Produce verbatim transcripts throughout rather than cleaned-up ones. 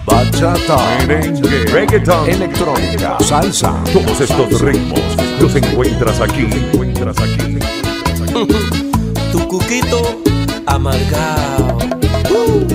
bachata, merengue, reggaeton, electrónica, salsa. Todos estos ritmos los encuentras aquí. Encuentras aquí. Tu cuquito amargado. Uh.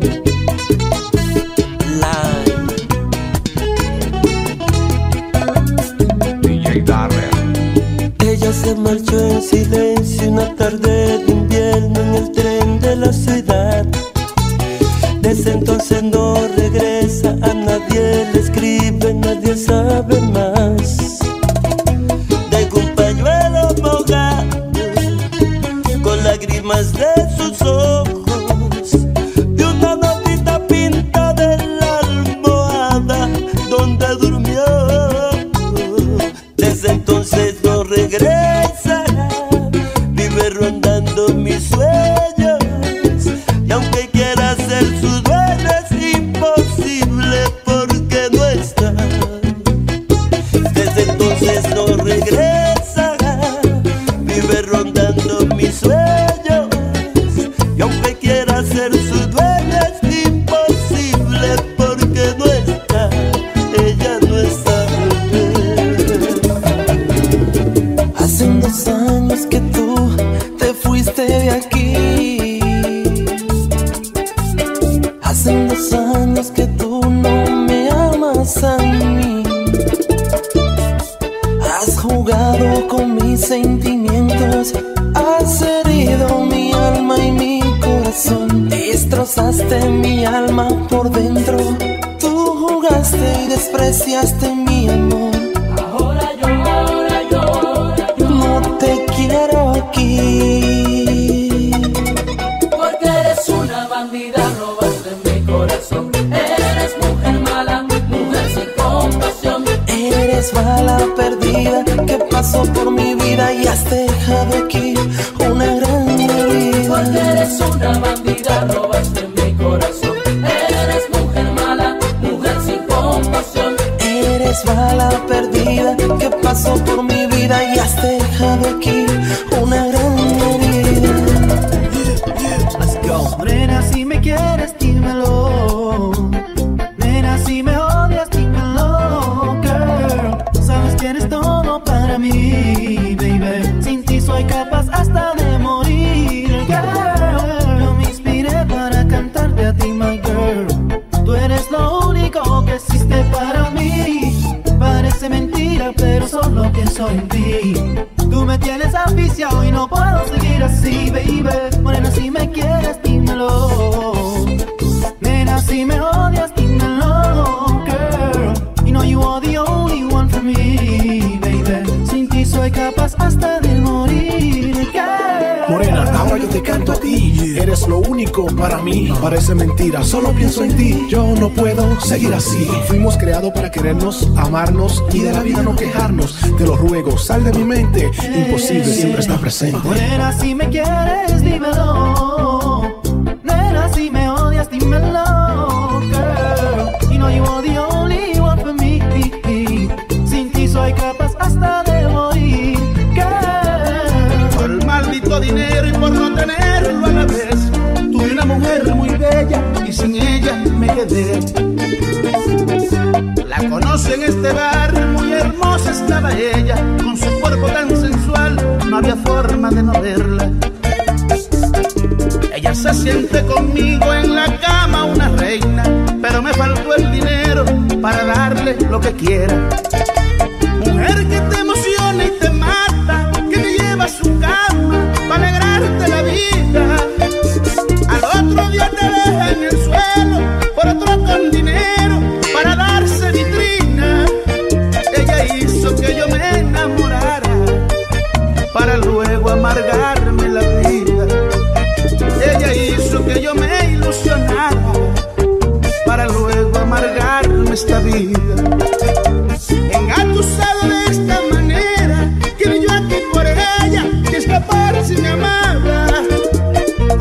D J Darrell. Ella se marchó en silencio una tarde de invierno en el tren de la ciudad. Desde entonces no regresa, a nadie le escribe, nadie sabe más. Dejo un pañuelo mojado con lágrimas de sus ojos, de una notita pintada en la almohada donde durmió. Desde entonces no regresa, vive rondando mis sueños, y aunque quiera hacer sus dueños es imposible porque no está. Desde entonces no regresa, vive rondando mis sueños, y aunque quiera hacer sus dueños es imposible porque no está. Ella no está. Hacen dos años que tú te fuiste de aquí. Hacen dos años que tú no me amas a mí. Has jugado con mis sentimientos, has herido mi alma y mi corazón. Destrozaste mi alma por dentro, tú jugaste y despreciaste mi amor. Ahora llora, llora, llora, No te quiero aquí, porque eres una bandida, robaste mi corazón. Eres mujer mala, mujer sin compasión. eres bala perdida que pasó por mi vida y has dejado aquí una gran herida. Porque eres una bandida, robaste mi corazón. Eres mujer mala, mujer sin compasión. Eres bala perdida que pasó por mi vida y has dejado aquí una gran herida. Let's go. Nena, si me quieres, dímelo. Nena, si me odias, dímelo, girl. Sabes que eres todo para mí, baby. Sin ti soy capaz hasta de morir, girl. Yo me inspiré para cantarte a ti, my girl. Tú eres lo único que existe para mí. Parece mentira, pero solo pienso en ti. Tú me tienes afición y no puedo seguir así, baby. Morena, si me quieres, dímelo. Nena, si me odias, dímelo, girl. You know you are the only one for me, baby. Sin ti soy capaz hasta de morir, girl. Morena, ahora yo te canto a ti. Eres lo único para mí. Parece mentira, solo pienso en ti. Yo no puedo seguir así. Fuimos creados para querernos, amarnos y de la vida no quejarnos. Te lo ruego, sal de mi mente. Imposible, siempre está presente. Morena, si me quieres, dímelo. Nena, si me odias, dímelo, girl. You know you are the only one for me. Sin ti soy capaz hasta de morir, girl. Por el maldito dinero y por no tenerlo a la vez, tuve una mujer muy bella y sin ella me quedé. La conocí en este barrio, muy hermosa estaba ella, con su cuerpo tan sensual, no había forma de no verla. Ella se siente conmigo en la cama, una reina, pero me faltó el dinero para darle lo que quiera. Mujer que te emociona y te mata, que te lleva a su cama para alegrarte la vida. Al otro día te deja en el suelo por otro con dinero para darse vitrina. Ella hizo que yo me enamorara para luego amargarme la vida. Ella hizo que yo me ilusionara para luego amargarme esta vida. Engatusado de esta manera, quiero yo aquí por ella y escapar si me amaba.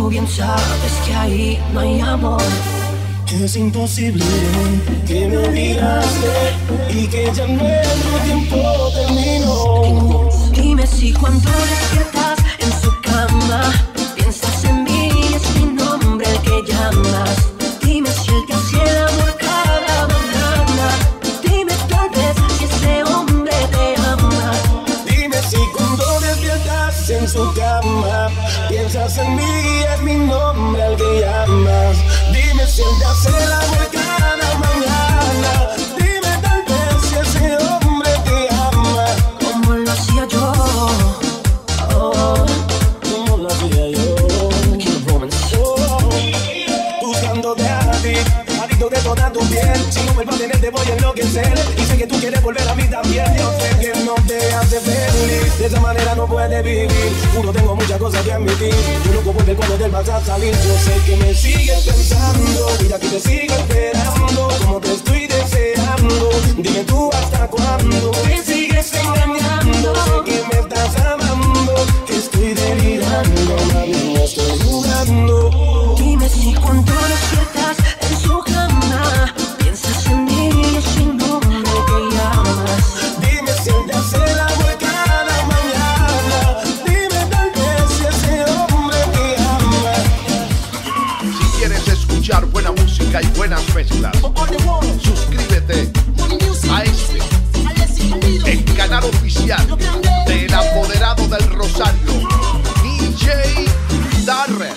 tú bien sabes que ahí no hay amor. Es imposible que me olvidaste y que ya nuestro tiempo terminó. Dime si cuando despiertas en su cama piensas en mí, es mi nombre el que llamas. Dime si él te hace el amor cada mañana. Dime tal vez si ese hombre te ama. Dime si cuando despiertas en su cama piensas en mí, es mi nombre al que llamas. Dime si él te hace el amor cada mañana. Dime tal vez si ese hombre te ama. Como lo hacía yo, oh, como lo hacía yo. Oh, buscándote a ti, adicto de toda tu piel. Si no vuelvo a tenerte voy a enloquecer. Y sé que tú quieres volver a mí también. Yo sé que no te hace feliz, de esa manera no puedes vivir. Juro tengo muchas cosas que admitir. Yo loco por ver cuando del vas a salir. Yo sé que me sigues pensando y aquí te sigo esperando. Como te estoy deseando. Dime tú hasta cuándo me sigues engañando. Sé que me estás amando, que estoy delirando, mami, no estoy jugando. dime si cuando despiertas en su cama piensas en mí, es mi nombre que llamas. Dime si él te hace el amor cada mañana. Dime tal vez si ese hombre te ama. Si quieres escuchar buena música y buenas mezclas, suscríbete a este, el canal oficial del apoderado del Rosario, D J Darrell.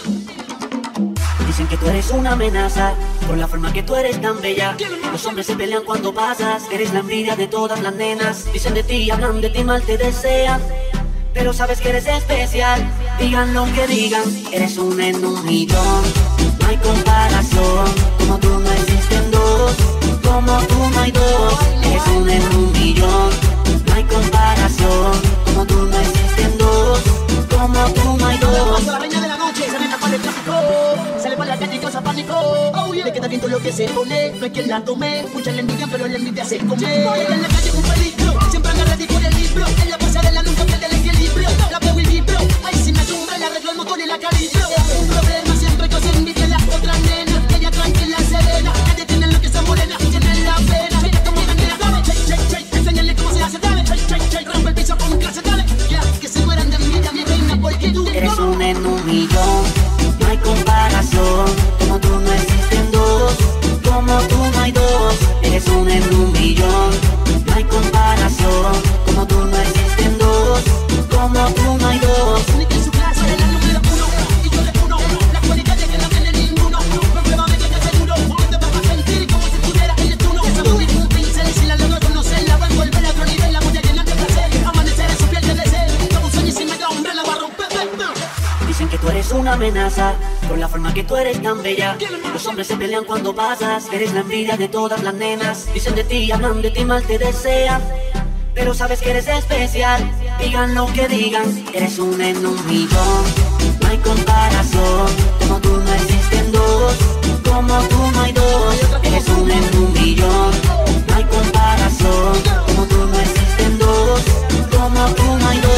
Dicen que tú eres una amenaza por la forma que tú eres tan bella. Los hombres se pelean cuando pasas, eres la envidia de todas las nenas. Dicen de ti, hablan de ti, mal te desean, pero sabes que eres especial. Digan lo que digan, eres un en un millón. No hay comparación, como tú no existen dos. Como tú no hay dos, eres un en un millón. No hay comparación, como tú no existen dos. Como tú no hay dos. La reina de la noche, se nena para el tráfico. Sale para la calle y causa pánico. Oh, yeah. Le queda bien todo lo que se pone. No es que la tome, muchas le envidian, pero la envidia se come. Ella en la calle con peligro, siempre agarra y por el libro. En la pasarela nunca pierde el equilibrio. La veo y vibro, ay si me asombra, le arreglo el motor y la calibro. Un problema siempre que se envidia la otra nena. Ella tranquila, serena, nadie tiene lo que se morena. Tiene la pena, ella como manera. Dale, shake, shake, shake, enséñale cómo se hace. Dale, shake, shake, shake, rompe el piso con clase. Dale, ya, que se mueran de envidia, mi reina, porque tú eres un en un millón. No hay comparación, como tú no existen dos. Como tú no hay dos, eres un en un millón. No hay comparación, como tú no existen dos. Como tú no hay dos. Única en su clase, es la número uno. Y yo le uno, la cualidad de que no tiene ninguno. Compruébame que te aseguro que te vas a sentir como si pudieras ir tú no. Esa muy un pincel, si la logro conocer, la va a envolver a otro nivel, la voy a llenar de placer. Amanecer en su piel de deseo, como un sueño y si me da hombre la va a romper. Dicen que tú eres una amenaza por la forma que tú eres tan bella. Los hombres se pelean cuando pasas, eres la envidia de todas las nenas. Dicen de ti, hablan de ti, mal te desean, pero sabes que eres especial. Digan lo que digan, eres un en un millón. No hay comparación, como tú no existen dos. Como tú no hay dos, eres un en un millón. No hay comparación, como tú no existen dos. Como tú no hay dos.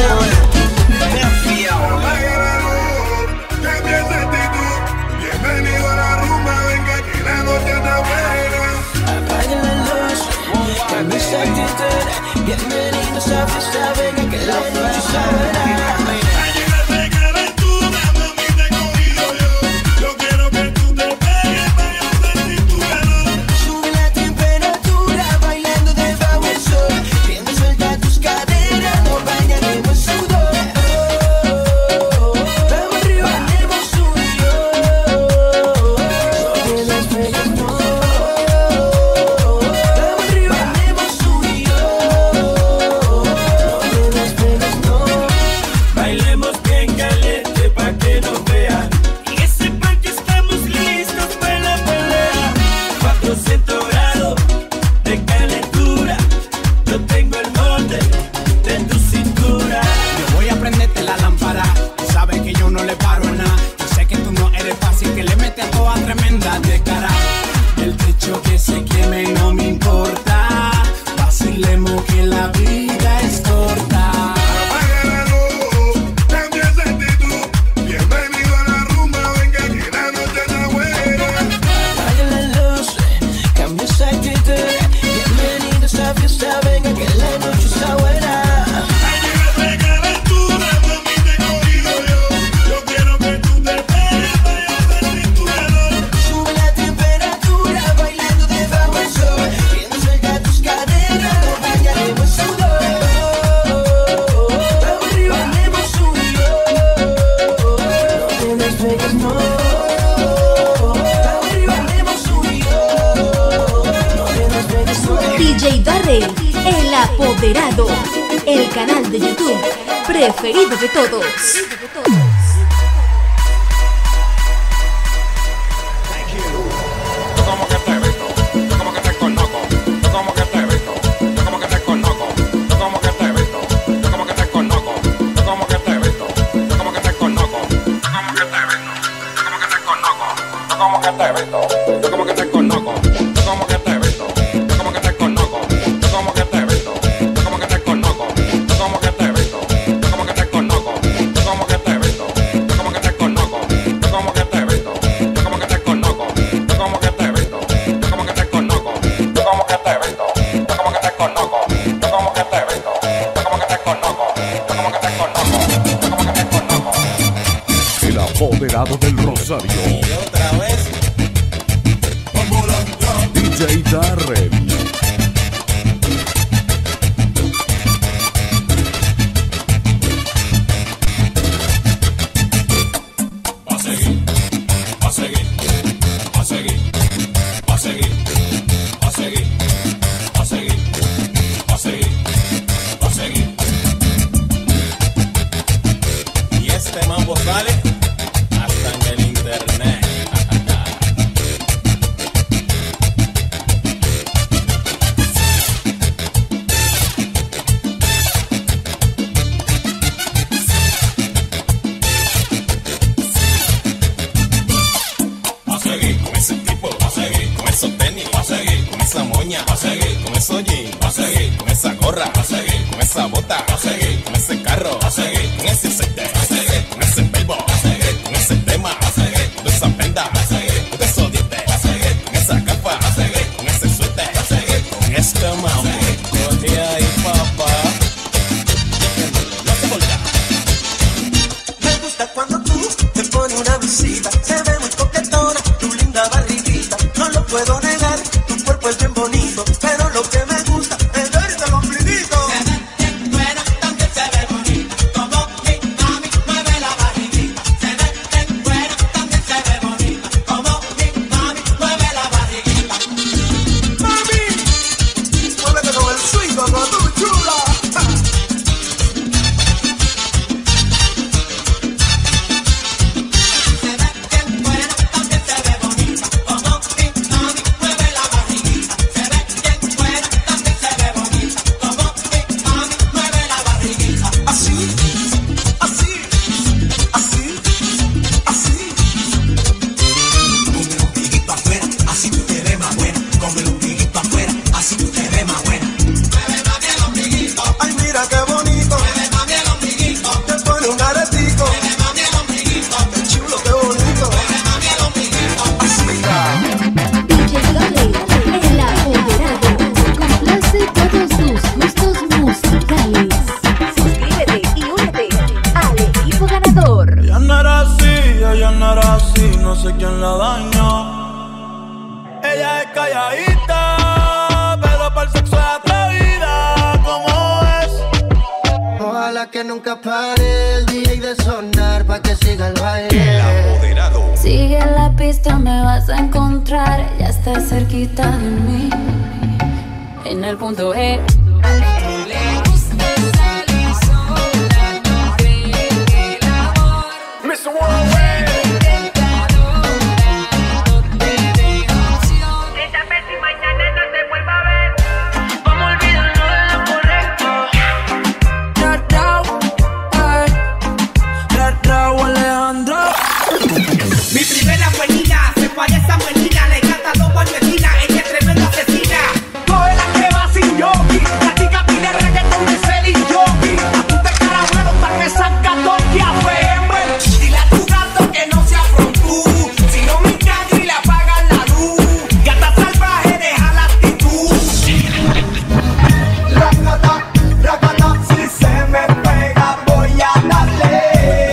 Bienvenido a la rumba, venga que la noche está buena. Apaguen la luz, cambia esa actitud. Bienvenidos a fiesta, venga que la noche está buena. Bienvenido a la rumba, El Apoderado, el canal de YouTube preferido de todos. El Apoderado del Rosario. Y otra vez. D J Darrell. Va a seguir, va a seguir, va a seguir, va a seguir, va a seguir, va a seguir, va a seguir, va a seguir. Y este mambo sale hasta en el internet. Va a seguir con ese tipo, va a seguir con esos tenis, va a seguir con esa moña, va a seguir con esos jeans, va a seguir con esa gorra, va a seguir con esa bota, va a seguir con ese carro, va a seguir con ese aceite, va a seguir con ese verbo, va a seguir con ese tema, va a seguir con esa prenda, va a seguir con esos dientes, va a seguir con esa capa, va a seguir con ese suéter, va a seguir con este mambo. Coge ahí, papá. No te volteas. Me gusta cuando tú te pones una visita, se ve muy coquetona, tu linda barriguita, no lo puedo negar, tu cuerpo es bien bonito, pero lo que me gusta es verte el ombliguito. Se ve bien buena, también se ve bonita, como mi mami mueve la barriguita. Se ve bien buena, también se ve bonita, como mi mami mueve la barriguita. Mami, muévete con el swing, como tú chula. Ay, mira qué bonito. Te pone un aretico. Qué chulo, qué bonito. D J Darrell, el Apoderado, complace todos tus gustos musicales. Suscríbete y únete al equipo ganador. Ella no era así, ella no era así, no sé quién la dañó. Ella es calladita, pero para el sexo es atrevida, como es. Ojalá que nunca pare el D J de sonar pa' que siga el baile. El Apoderado. Sigue la pista, me vas a encontrar. Ya está cerquita de mí, en el punto E. mister Worldwide. Esta vez y mañana no se vuelva a ver. Vamos a olvidarnos de lo correcto. Red Raw, ay, Red Raw Alejandro. Mi primera buenina se parece a buenina, le encanta dos palmetinas, ella es tremenda asesina. Coge la que va sin yogi, la chica pide reggaetón de ser y yogi. Apunta el caramelo para que salga Toki a F M. Dile a tu gato que no se afrontú, si no me engaño y le apagan la luz. Gata salvaje, deja la actitud. Racata, racata, si se me pega voy a darle.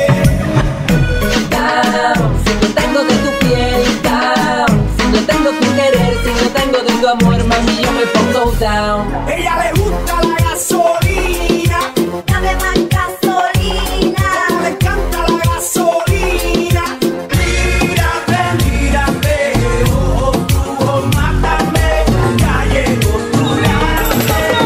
Down, si no tengo de tu piel, down. Si no tengo tu querer, si no tengo de tu amor, mami, yo me pongo down. Ella le gusta la gasolina, dame más gasolina. Le encanta la gasolina. Mírame, mírame, oh, oh, mátame, ya llegó tu lance.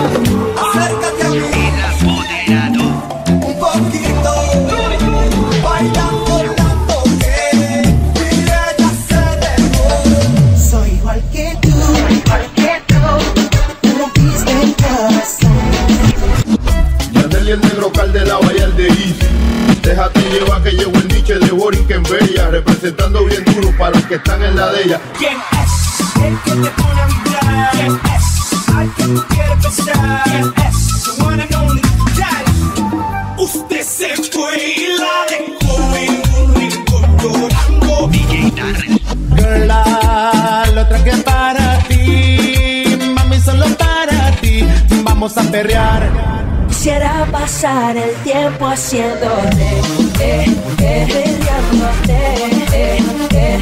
representando bien duro para los que están en la de ella. ¿Quién es el que te pone a vibrar? ¿Quién es al que tú quieres besar? ¿Quién es the one and only Daddy? Usted se fue y la dejó en un rincón llorando. Girl, la, lo traje para ti, mami, solo para ti. Vamos a perrear. Quisiera pasar el tiempo haciéndote, eh, eh, perreándote, eh, eh.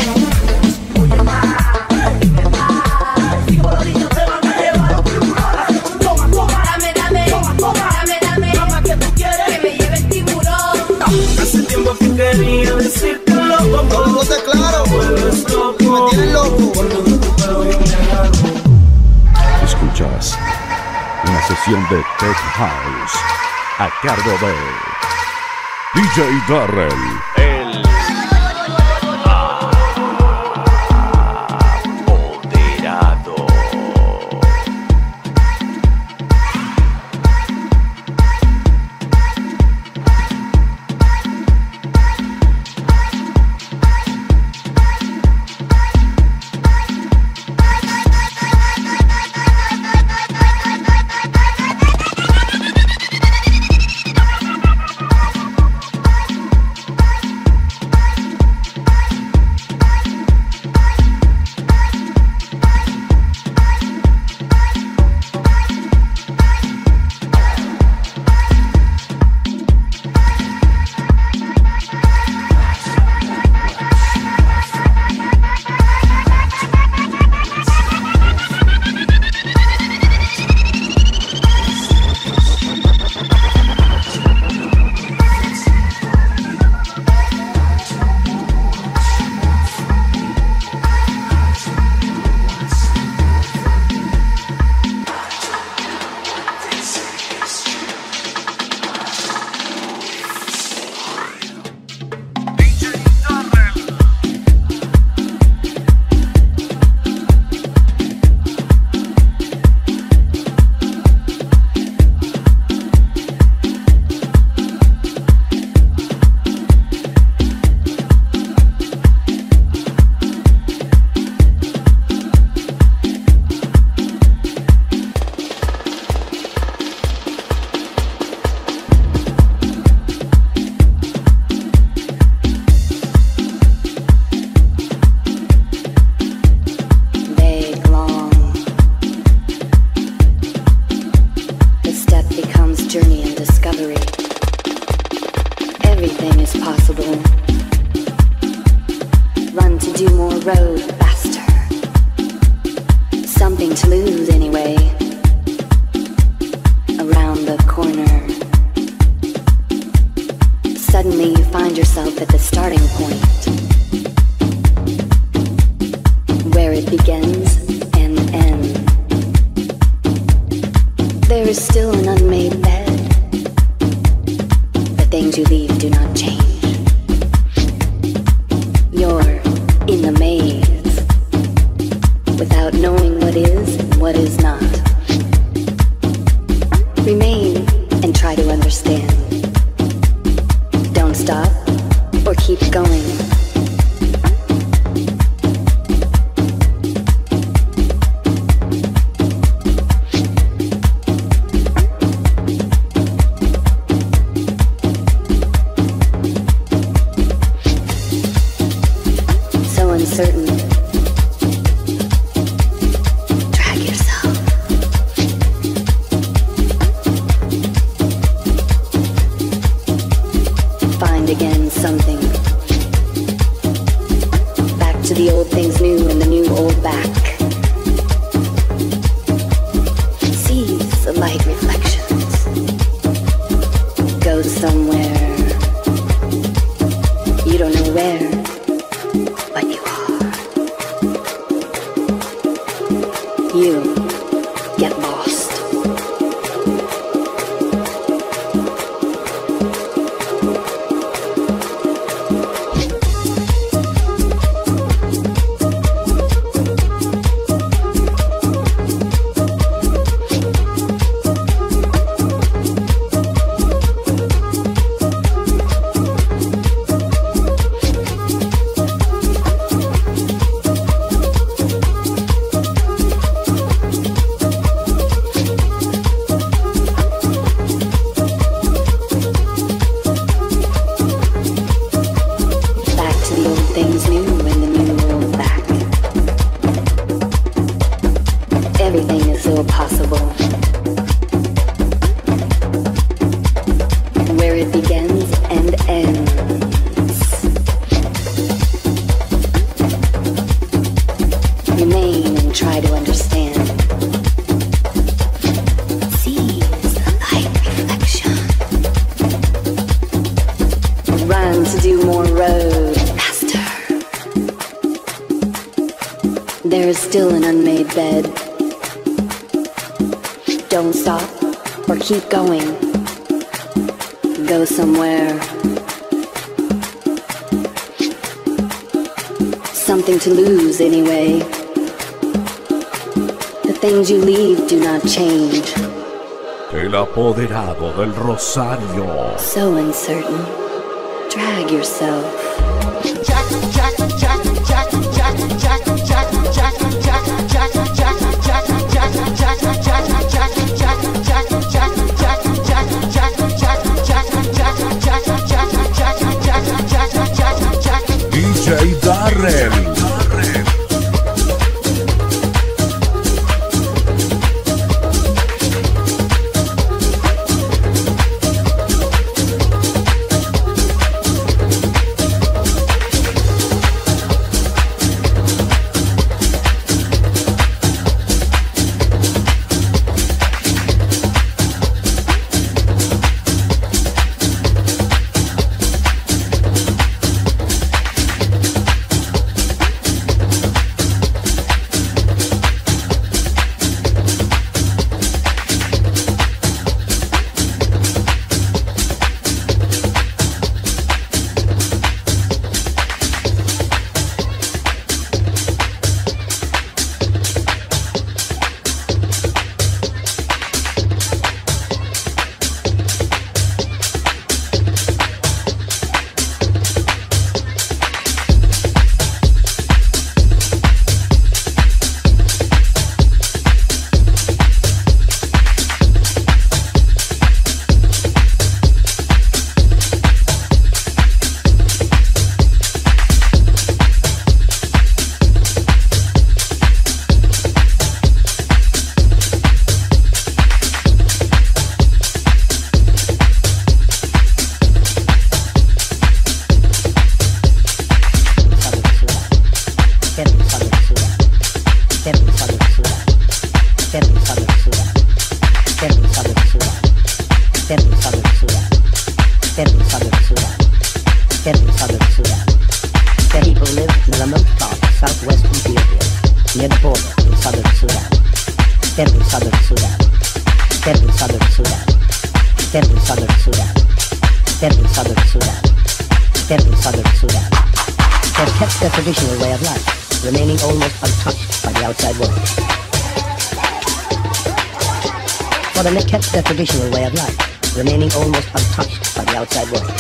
Dame, dame, dame, dame, mamá, que tú quieres que me lleve el tiburón. Hace tiempo que quería decirte loco, no te claro, vuelves loco, me tienes loco. Escuchas una sesión de Tech House a cargo de D J Darrell. El apoderado. There is still an unmade bed. Don't stop or keep going. Go somewhere. Something to lose anyway. The things you leave do not change. El apoderado del Rosario. So uncertain. Drag yourself. Jack, Jack, Jack, Jack, Jack, Jack, Jack, Jack, Jack, Jack, Jack, Jack, Jack, D J Darrell. Traditional way of life, remaining almost untouched by the outside world. For them, it kept their traditional way of life, remaining almost untouched by the outside world.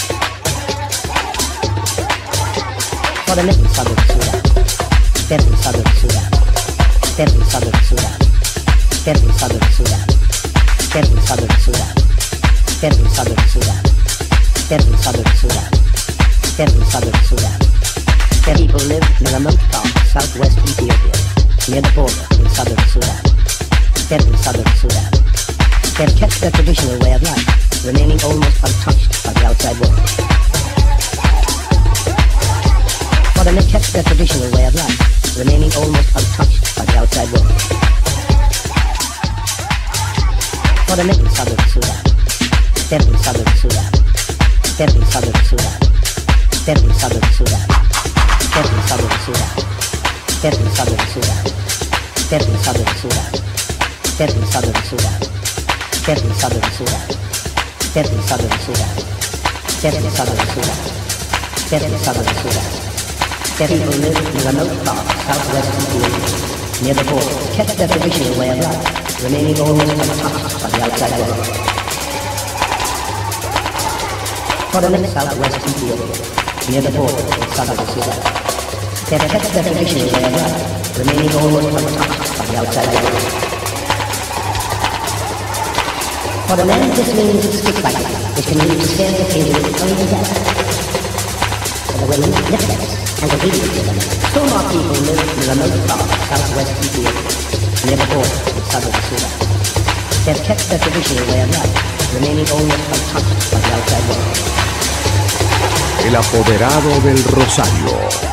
For them, in southern Sudan, dead in southern Sudan, dead in southern Sudan, dead in southern Sudan, dead in southern Sudan, dead in southern Sudan, dead in southern Sudan, dead in southern Sudan. Their people live in a remote part of southwest Ethiopia, near the border in southern Sudan. Dead in southern Sudan. They've kept their traditional way of life, remaining almost untouched by the outside world. For them, they kept their traditional way of life, remaining almost untouched by the outside world. For them, in southern Sudan. Dead in southern Sudan. Dead in southern Sudan. Dead in southern Sudan. Dead in southern Sudan. Dead in southern Sudan. Dead in southern Sudan. Dead in southern Sudan. Dead in southern Sudan. Dead in southern Sudan. Dead in southern Sudan. Dead in southern Sudan. Their people live in a remote part of southwest Ethiopia, near the border, kept their traditional way of life, remaining almost untouched by the outside world. For them in southwest Ethiopia, near the border in southern Sudan, they have kept their traditional way of life, remaining almost untouched by the outside world. For the men, this means stick fighting, which can lead to serious injury only to death. For the women, lip dance and obedience to them. Still more people live in the remote part of southwest Ethiopia, near the border in southern Sudan. They have kept their traditional way of life, remaining almost untouched by the outside world. El apoderado del Rosario.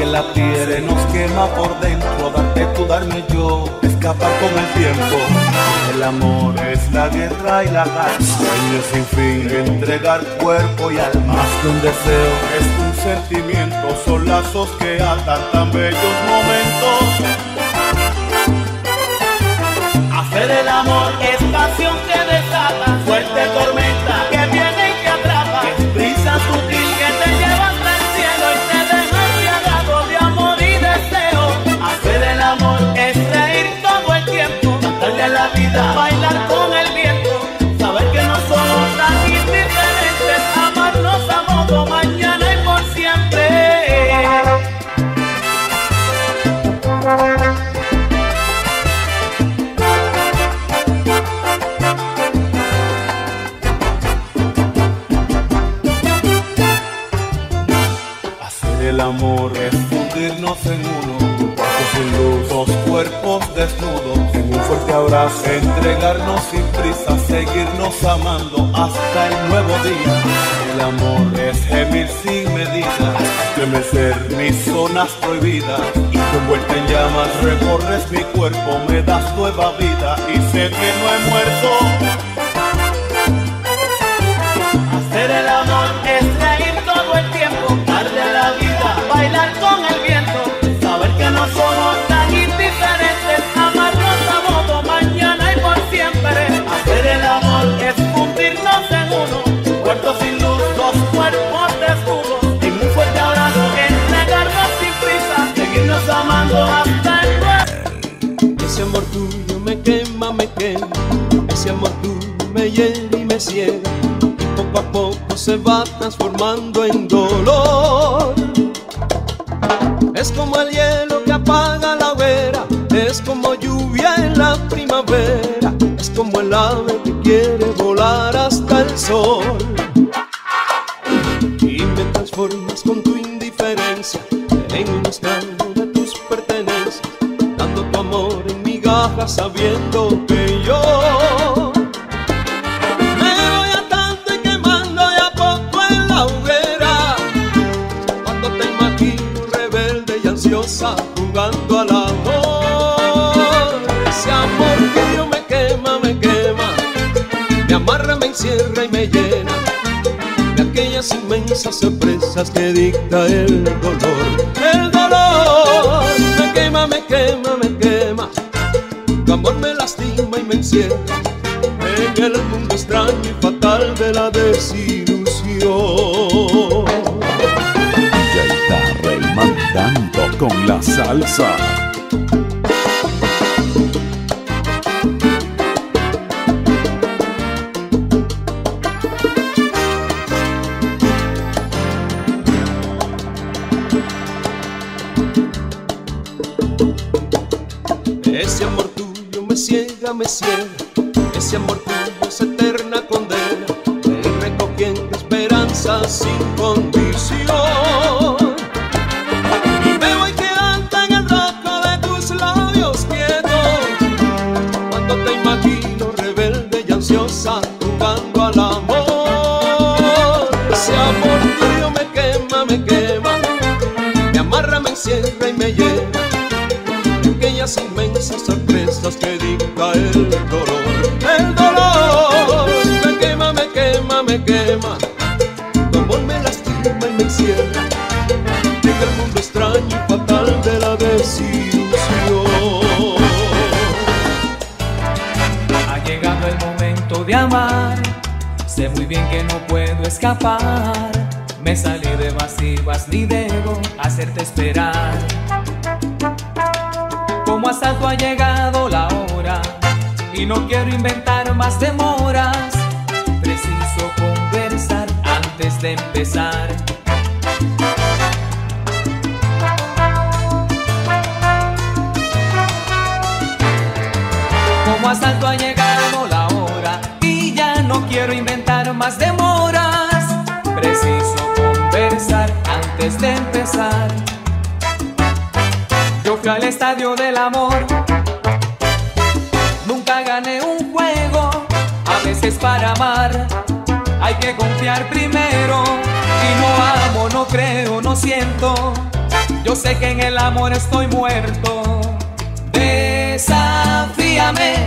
que la piel nos quema por dentro, darte tú, darme yo, escapar con el tiempo. El amor es la guerra y la calma, sueño sin fin, entregar cuerpo y alma. Más que un deseo, es un sentimiento, son lazos que atan tan bellos momentos. Hacer el amor es pasión que desata, fuerte tormenta que viene y que atrapa, es brisa sutil que te lleva hasta el cielo y te deja embriagado de amor y deseo. Hacer el amor es reír todo el tiempo, cantarle a la vida, bailar con el viento, saber que no somos tan indiferentes, amarnos a modo mañana y por siempre. El amor es fundirnos en uno, un cuarto sin luz, dos cuerpos desnudos, en un fuerte abrazo, entregarnos sin prisa, seguirnos amando hasta el nuevo día. El amor es gemir sin medida, estremecer mis zonas prohibidas, y tú envuelta en llamas recorres mi cuerpo, me das nueva vida y sé que no he muerto. Hacer el amor es reír todo el tiempo, darle a la vida, bailar con el viento, saber que no somos tan indiferentes, amarnos a modo mañana y por siempre. Hacer el amor es fundirnos en uno, cuarto sin luz, dos cuerpos desnudos, en un fuerte abrazo, entregarnos sin prisa, seguirnos amando hasta el nuevo. Ese amor tuyo me quema, me quema, ese amor tuyo me hiere y me ciega, poco a poco se va transformando en dolor. Es como el hielo que apaga la hoguera, es como lluvia en la primavera, es como el ave que quiere volar hasta el sol. Y me transformas con tu indiferencia en un esclavo de tus pertenencias, dando tu amor en migajas sabiendo que yo jugando al amor. Ese amor tuyo me quema, me quema, me amarra, me encierra y me llena de aquellas inmensas sorpresas que dicta el dolor. El dolor me quema, me quema, me quema, tu amor me lastima y me encierra en el mundo extraño y fatal de la desilusión. Mandando con la salsa. Ese amor tuyo me ciega, me ciega, ese amor tuyo es eterna condena, me recogiendo esperanza sin condición. Jugando al amor, ese amor tuyo me quema, me quema, me amarra, me encierra y me llena de aquellas inmensas sorpresas que dicta el dolor. El dolor me quema, me quema, me quema, tu amor me lastima y me encierra en el mundo extraño y fatal de la desilusión. Ha llegado el momento de amar, sé muy bien que no puedo escapar, me salí de evasivas ni debo hacerte esperar. Como asalto ha llegado la hora y no quiero inventar más demoras, preciso conversar antes de empezar. Como asalto ha llegado la hora y ya no quiero inventar más demoras, preciso conversar antes de empezar. Yo fui al estadio del amor, nunca gané un juego, a veces para amar hay que confiar primero, y no amo, no creo, no siento Yo sé que en el amor estoy muerto. Desafíame,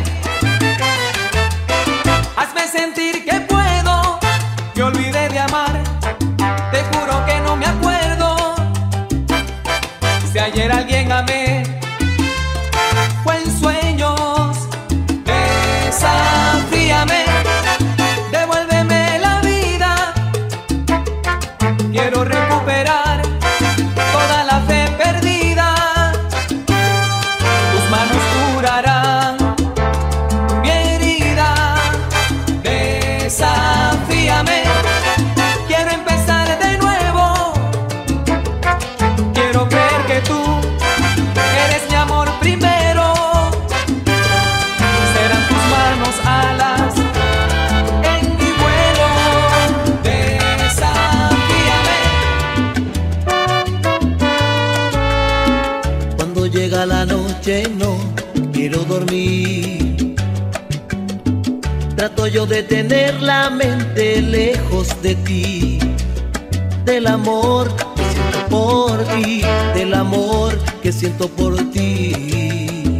hazme sentir que puedo, que olvidé de amar. Te juro que no me acuerdo si ayer alguien amé. Fue en sueños. Desafíame, devuélveme la vida. Quiero recuperar toda la fe perdida. Tus manos curarán mi herida. Desafíame, quiero empezar de nuevo. Quiero creer que tú eres mi amor primero. Serán tus manos alas en mi vuelo. Desafíame. Cuando llega la noche no quiero dormir. Trato yo de tener la mente lejos de ti, del amor que siento por ti, del amor que siento por ti.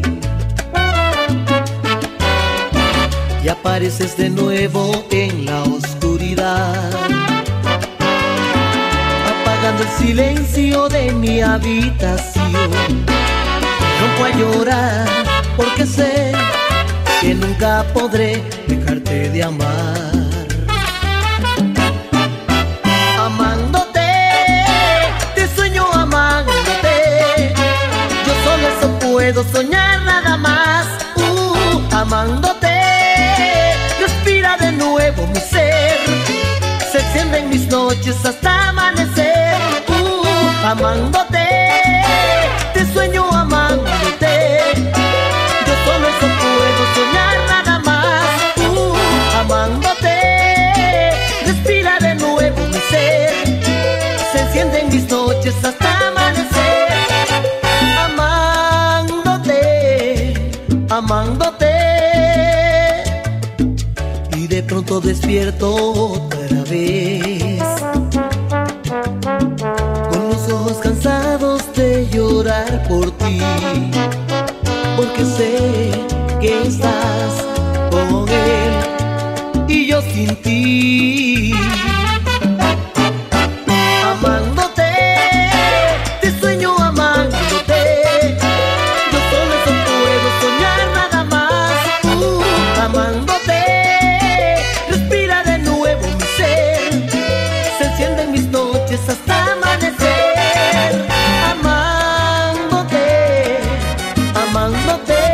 Y apareces de nuevo en la oscuridad, apagando el silencio de mi habitación. Rompo a llorar porque sé que nunca podré dejarte de amar. Amándote, te sueño amándote. Yo solo eso puedo soñar nada más. Uh, amándote, respira de nuevo mi ser. Se encienden mis noches hasta amanecer. Uh, amándote, te sueño amándote. Yo solo eso puedo soñar nada más. Uh, amándote, respira de nuevo mi ser. Se encienden mis noches hasta amanecer. Amándote, amándote. Y de pronto despierto otra vez, con los ojos cansados de llorar por ti, porque sé que estás con él y yo sin ti. Amándote, te sueño amándote. Yo solo eso puedo soñar nada más. Uh, amándote, respira de nuevo mi ser. Se encienden mis noches hasta amanecer. Amándote, amándote.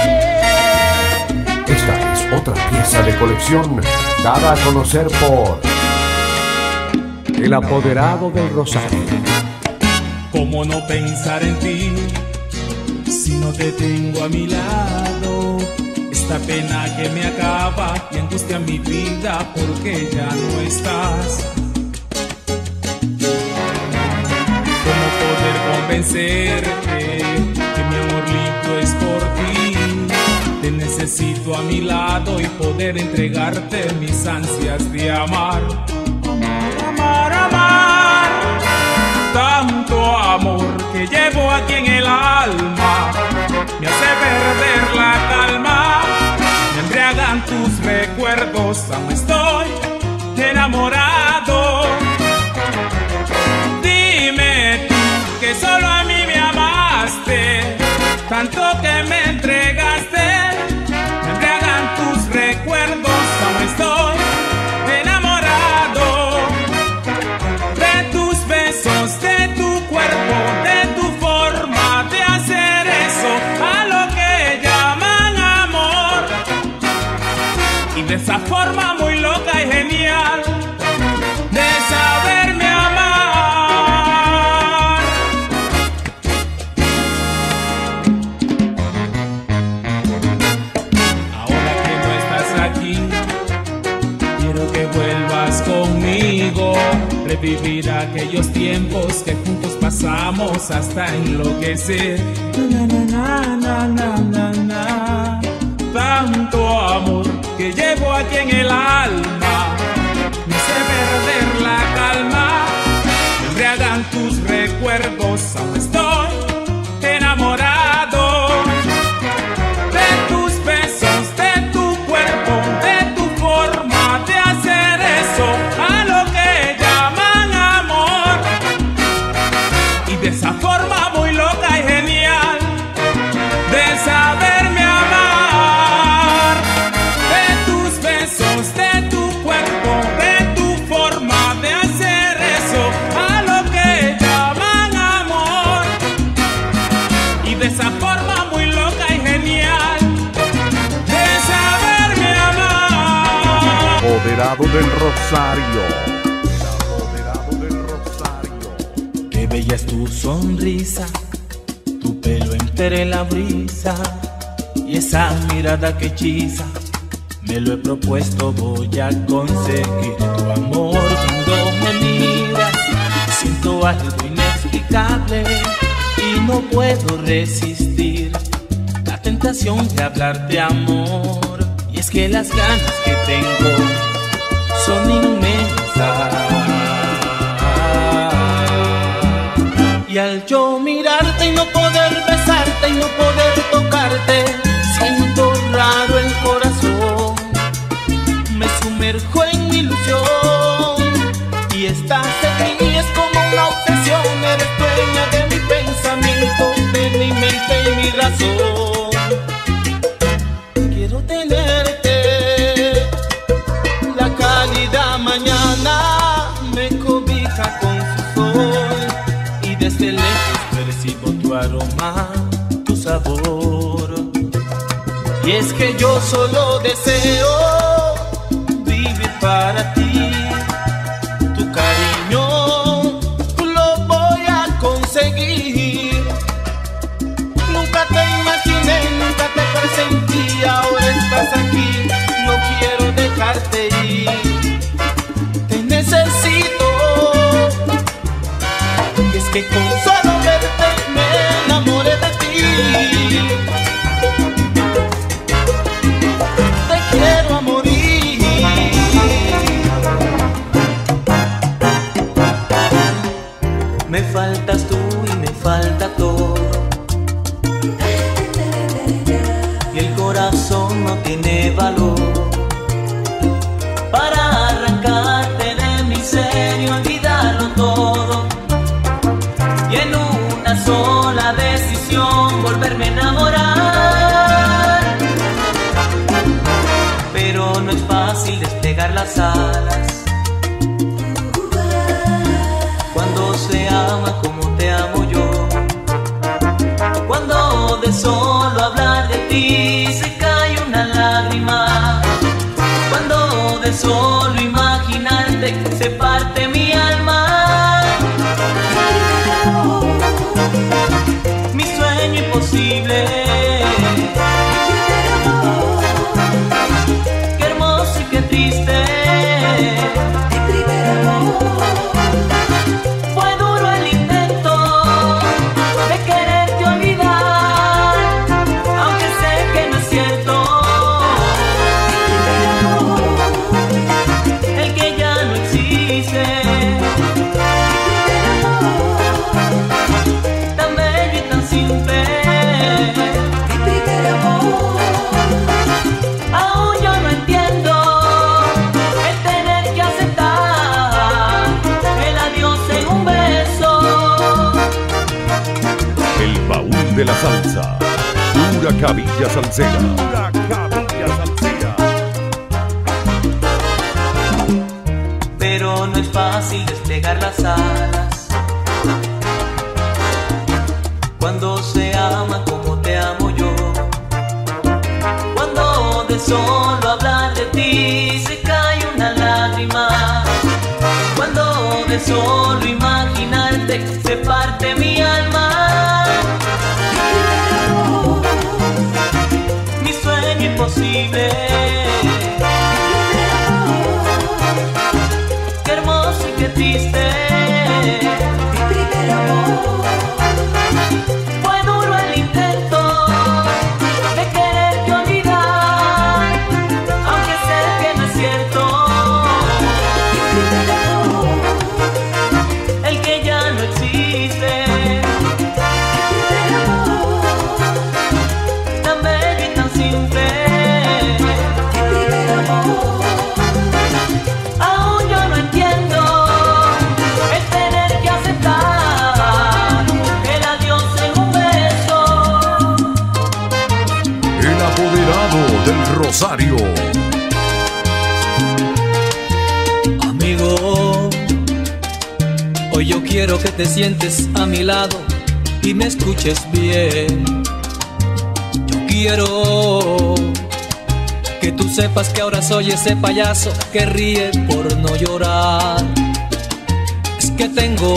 Esta es otra pieza de colección dada a conocer por el apoderado del Rosario. ¿Cómo no pensar en ti si no te tengo a mi lado? Esta pena que me acaba y angustia mi vida porque ya no estás. ¿Cómo poder convencerte que mi amor limpio es por ti? Te necesito a mi lado y poder entregarte mis ansias de amar. Amar, amar, tanto amor que llevo aquí en el alma, me hace perder la calma, me embriagan tus recuerdos, aún estoy enamorado. Dime tú que solo a mí me amaste, tanto que me entregaste, me embriagan tus recuerdos, aún estoy enamorado de tus besos, de tu cuerpo, de tu forma de hacer eso a lo que llaman amor, y de esa forma muy loca y genial de saberme amar. Ahora que no estás aquí, quiero que vuelvas conmigo, revivir aquellos tiempos que juntos pasamos hasta enloquecer. Na, na, na, na, na, na. Tanto amor que llevo aquí en el alma, me hace perder la calma, me embriagan tus recuerdos, aún estoy apoderado del Rosario. El apoderado del Rosario. Qué bella es tu sonrisa, tu pelo entre la brisa y esa mirada que hechiza. Me lo he propuesto, voy a conseguir tu amor. Cuando me miras, siento algo inexplicable y no puedo resistir la tentación de hablar de amor. Y es que las ganas que tengo son inmensas. Y al yo mirarte y no poder besarte y no poder tocarte, siento raro el corazón. Me sumerjo en mi ilusión y estás en mí, es como una obsesión. Eres dueña de mi pensamiento, de mi mente y mi razón. Quiero tenerte, la cálida mañana me cobija con su sol y desde lejos percibo tu aroma, tu sabor. Y es que yo solo deseo vivir para ti, tu cariño lo voy a conseguir. Nunca te imaginé, nunca te presentí, ahora estás aquí, no quiero dejarte ir. Te necesito, y es que con solo verte me enamoré de ti. Te quiero a morir. Me faltas tú y me falta todo, y el corazón no tiene valor para arrancarte de mi ser y olvidarlo todo, y en una sola decisión volverme a enamorar. Pero no es fácil desplegar las alas cuando se ama como te amo yo. Cuando de solo hablar de ti se cae una lágrima, cuando de solo imaginarte se parte mi alma. Mi sueño imposible, qué hermoso y qué triste. Fue duro el intento de quererte olvidar, aunque sé que no es cierto, el que ya no existe. Tan bello y tan simple, aún yo no entiendo el tener que aceptar el adiós en un beso. El baúl de la salsa. Pura cabilla salsera. Pura cabilla salsera. Pero no es fácil desplegar las alas cuando se ama como te amo yo. Cuando de solo hablar de ti se cae una lágrima, cuando de solo imaginarte se parte mi alma. Mi sueño imposible, qué hermoso y qué triste. Fue duro el intento de quererte olvidar, aunque sé que no es cierto, el que ya no existe. Tan bello y tan simple, aún yo no entiendo el tener que aceptar el adiós en un beso. El apoderado del Rosario. Amigo, hoy yo quiero que te sientes a mi lado y me escuches bien. Yo quiero Que tú sepas que ahora soy ese payaso que ríe por no llorar. Es que tengo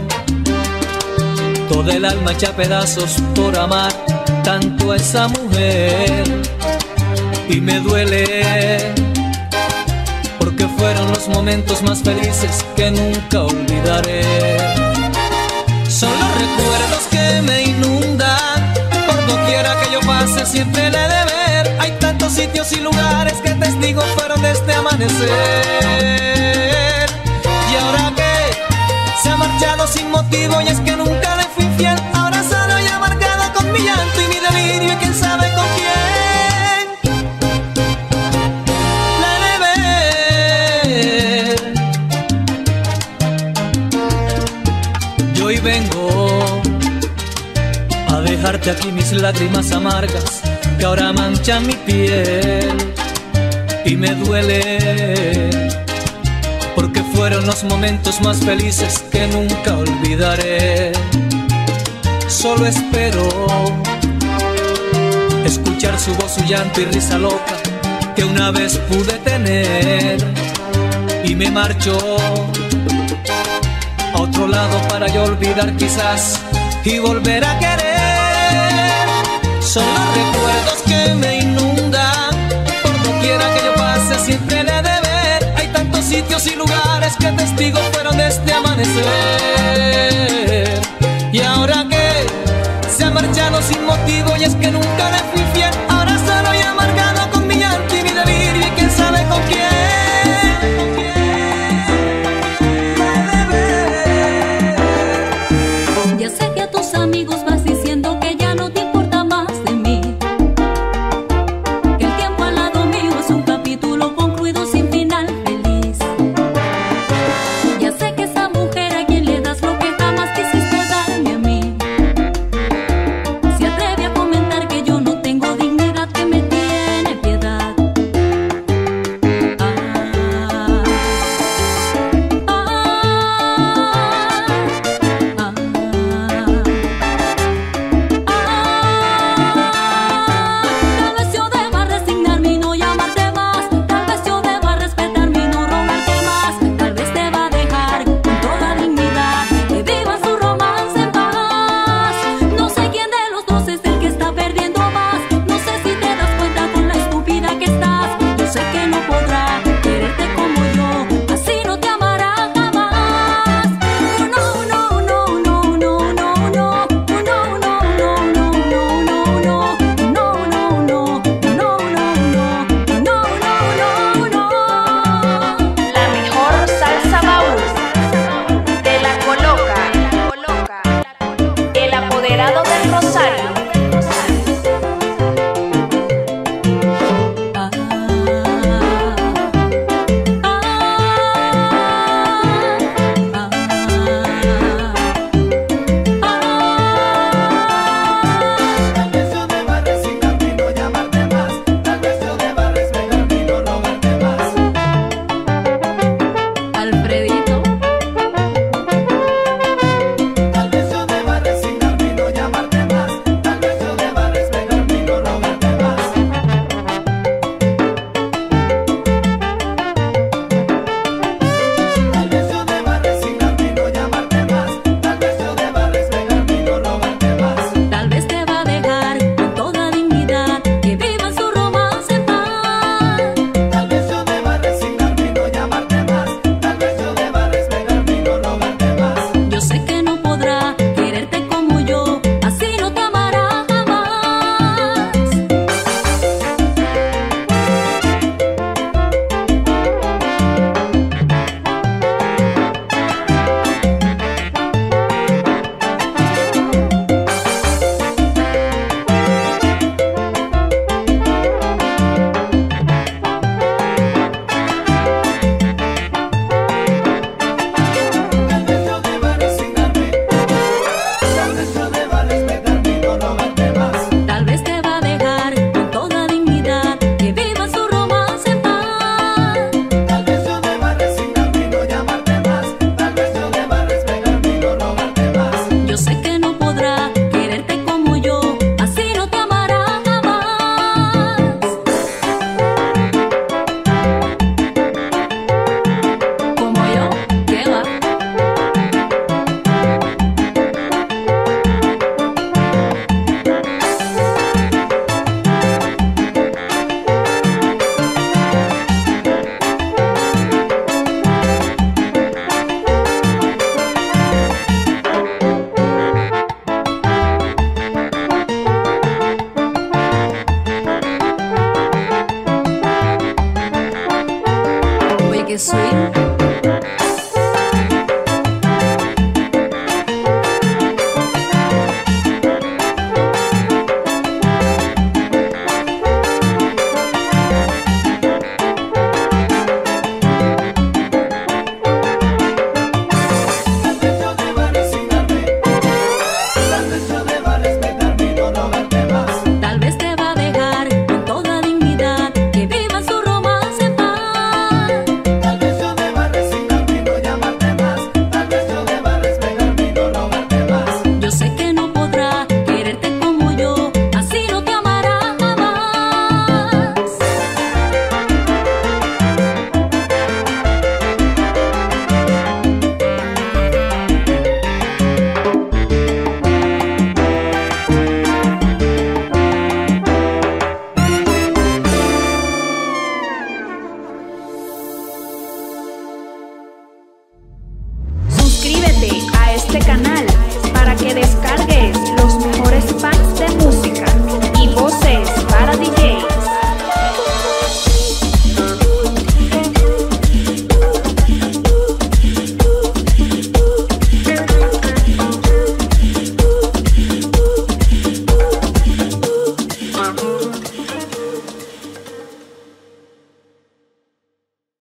toda el alma hecha pedazos por amar tanto a esa mujer. Y me duele porque fueron los momentos más felices que nunca olvidaré. Son los recuerdos que me inundan, por doquiera que yo pase siempre le he de ver. Hay tantos sitios y lugares que testigos fueron de este amanecer. Y ahora que se ha marchado sin motivo, y es que nunca le fui infiel, ahora solo y amargada con mi llanto y mi delirio, y quién sabe con quién la he de ver. Yo hoy vengo a dejarte aquí mis lágrimas amargas que ahora manchan mi piel. Y me duele porque fueron los momentos más felices que nunca olvidaré. Solo espero escuchar su voz, su llanto y risa loca que una vez pude tener. Y me marcho a otro lado para yo olvidar quizás y volver a querer. Son los recuerdos que me inundan, por doquiera que yo pase siempre le he de ver. Hay tantos sitios y lugares que testigos fueron de este amanecer. Y ahora que se ha marchado sin motivo, y es que nunca le fui fiel,